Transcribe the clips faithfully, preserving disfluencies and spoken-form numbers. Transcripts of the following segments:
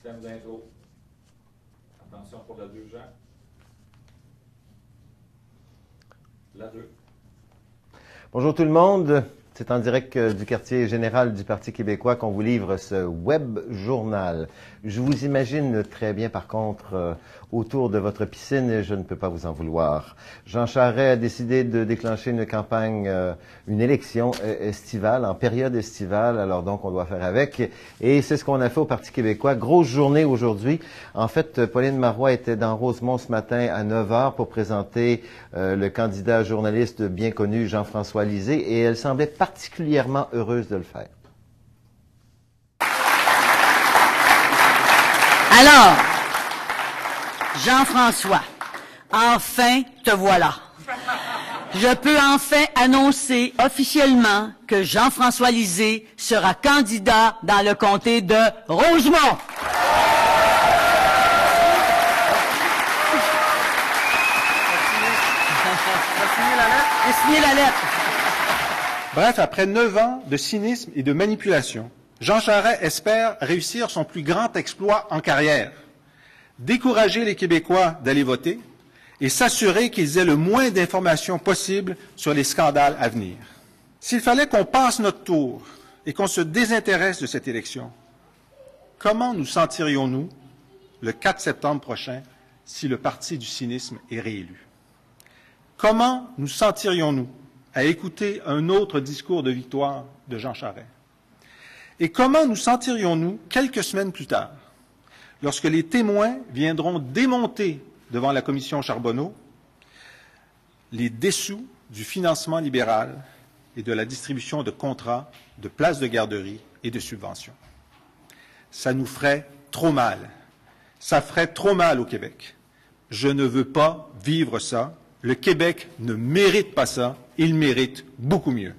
Système d'intro. Attention pour la deux, Jean. La deux. Bonjour tout le monde. C'est en direct du quartier général du Parti québécois qu'on vous livre ce web journal. Je vous imagine très bien, par contre, euh, autour de votre piscine et je ne peux pas vous en vouloir. Jean Charest a décidé de déclencher une campagne, euh, une élection euh, estivale, en période estivale, alors donc on doit faire avec. Et c'est ce qu'on a fait au Parti québécois. Grosse journée aujourd'hui. En fait, Pauline Marois était dans Rosemont ce matin à neuf heures pour présenter euh, le candidat journaliste bien connu Jean-François Lisée et elle semblait particulièrement heureuse de le faire. Alors, Jean-François, enfin te voilà. Je peux enfin annoncer officiellement que Jean-François Lisée sera candidat dans le comté de Rosemont. J'ai signé la lettre. Bref, après neuf ans de cynisme et de manipulation, Jean Charest espère réussir son plus grand exploit en carrière, décourager les Québécois d'aller voter et s'assurer qu'ils aient le moins d'informations possible sur les scandales à venir. S'il fallait qu'on passe notre tour et qu'on se désintéresse de cette élection, comment nous sentirions-nous le quatre septembre prochain si le parti du cynisme est réélu? Comment nous sentirions-nous à écouter un autre discours de victoire de Jean Charest? Et comment nous sentirions-nous quelques semaines plus tard, lorsque les témoins viendront démonter devant la commission Charbonneau les dessous du financement libéral et de la distribution de contrats, de places de garderie et de subventions? Ça nous ferait trop mal. Ça ferait trop mal au Québec. Je ne veux pas vivre ça. Le Québec ne mérite pas ça. Il mérite beaucoup mieux.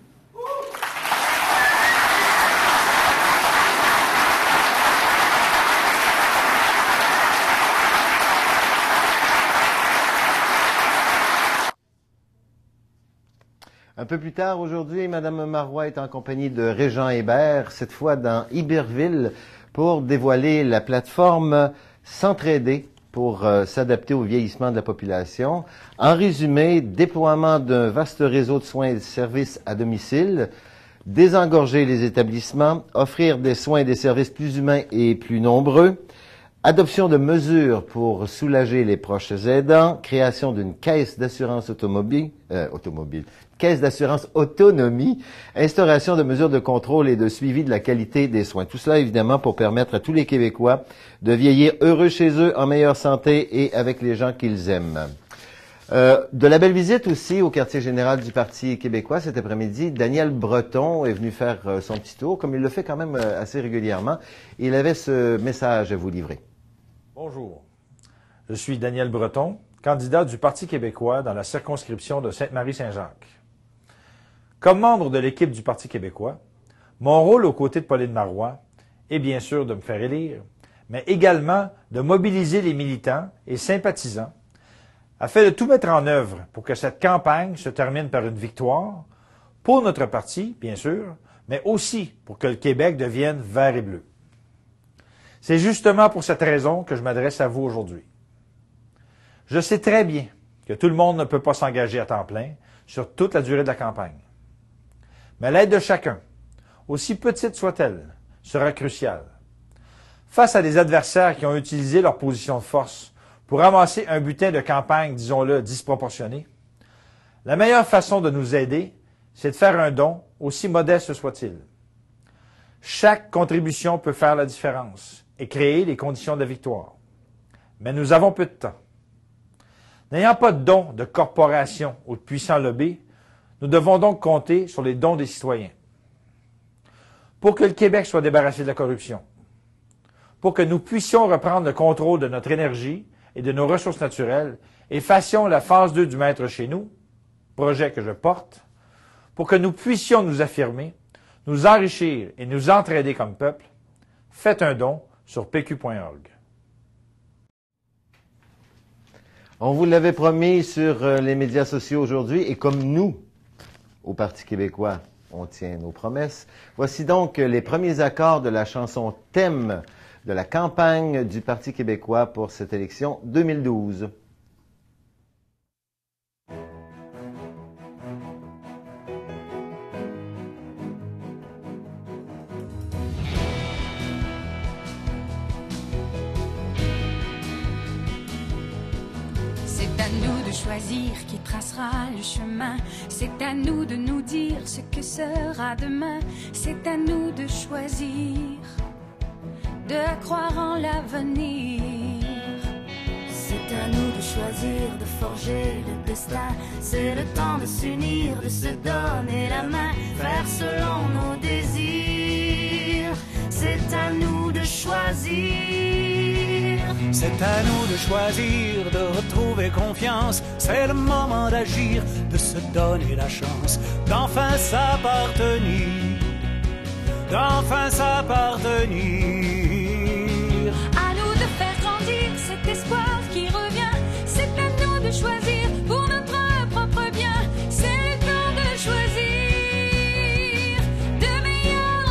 Un peu plus tard aujourd'hui, Mme Marois est en compagnie de Régent Hébert, cette fois dans Iberville, pour dévoiler la plateforme S'entraider pour euh, s'adapter au vieillissement de la population. En résumé, déploiement d'un vaste réseau de soins et de services à domicile, désengorger les établissements, offrir des soins et des services plus humains et plus nombreux, adoption de mesures pour soulager les proches aidants, création d'une caisse d'assurance automobile, euh, automobile, caisse d'assurance autonomie, instauration de mesures de contrôle et de suivi de la qualité des soins. Tout cela, évidemment, pour permettre à tous les Québécois de vieillir heureux chez eux, en meilleure santé et avec les gens qu'ils aiment. Euh, de la belle visite aussi au quartier général du Parti québécois cet après-midi. Daniel Breton est venu faire euh, son petit tour, comme il le fait quand même euh, assez régulièrement. Il avait ce message à vous livrer. Bonjour, je suis Daniel Breton, candidat du Parti québécois dans la circonscription de Sainte-Marie-Saint-Jacques. Comme membre de l'équipe du Parti québécois, mon rôle aux côtés de Pauline Marois est bien sûr de me faire élire, mais également de mobiliser les militants et sympathisants afin de tout mettre en œuvre pour que cette campagne se termine par une victoire pour notre parti, bien sûr, mais aussi pour que le Québec devienne vert et bleu. C'est justement pour cette raison que je m'adresse à vous aujourd'hui. Je sais très bien que tout le monde ne peut pas s'engager à temps plein sur toute la durée de la campagne. Mais l'aide de chacun, aussi petite soit-elle, sera cruciale. Face à des adversaires qui ont utilisé leur position de force pour ramasser un butin de campagne, disons-le, disproportionné, la meilleure façon de nous aider, c'est de faire un don, aussi modeste soit-il. Chaque contribution peut faire la différence et créer les conditions de la victoire. Mais nous avons peu de temps. N'ayant pas de dons de corporations ou de puissants lobbies, nous devons donc compter sur les dons des citoyens. Pour que le Québec soit débarrassé de la corruption, pour que nous puissions reprendre le contrôle de notre énergie et de nos ressources naturelles et fassions la phase deux du maître chez nous, projet que je porte, pour que nous puissions nous affirmer, nous enrichir et nous entraider comme peuple, faites un don sur p q point org. On vous l'avait promis sur euh, les médias sociaux aujourd'hui, et comme nous, au Parti québécois, on tient nos promesses. Voici donc les premiers accords de la chanson Thème de la campagne du Parti québécois pour cette élection deux mille douze. C'est à nous de choisir qui tracera le chemin. C'est à nous de nous dire ce que sera demain. C'est à nous de choisir, de croire en l'avenir. C'est à nous de choisir, de forger le destin. C'est le temps de s'unir, de se donner la main, faire selon nos désirs. C'est à nous de choisir. C'est à nous de choisir, de retrouver confiance. C'est le moment d'agir, de se donner la chance d'enfin s'appartenir, d'enfin s'appartenir. À nous de faire grandir cet espoir qui revient. C'est à nous de choisir pour notre propre bien. C'est le temps de choisir de meilleurs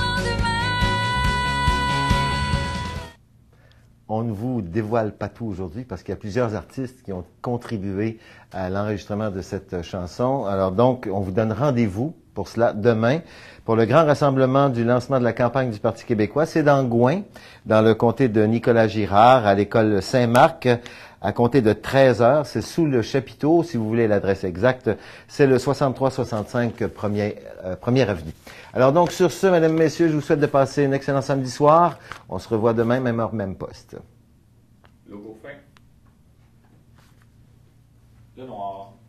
lendemains. On ne vous dévoile pas tout aujourd'hui parce qu'il y a plusieurs artistes qui ont contribué à l'enregistrement de cette chanson. Alors donc, on vous donne rendez-vous pour cela demain pour le grand rassemblement du lancement de la campagne du Parti québécois. C'est dans Gouin, dans le comté de Nicolas-Girard, à l'école Saint-Marc, à compter de treize heures. C'est sous le chapiteau, si vous voulez l'adresse exacte. C'est le soixante-trois soixante-cinq premier, euh, première avenue. Alors donc, sur ce, mesdames, messieurs, je vous souhaite de passer un excellent samedi soir. On se revoit demain, même heure, même poste. Logo fin. Le noir.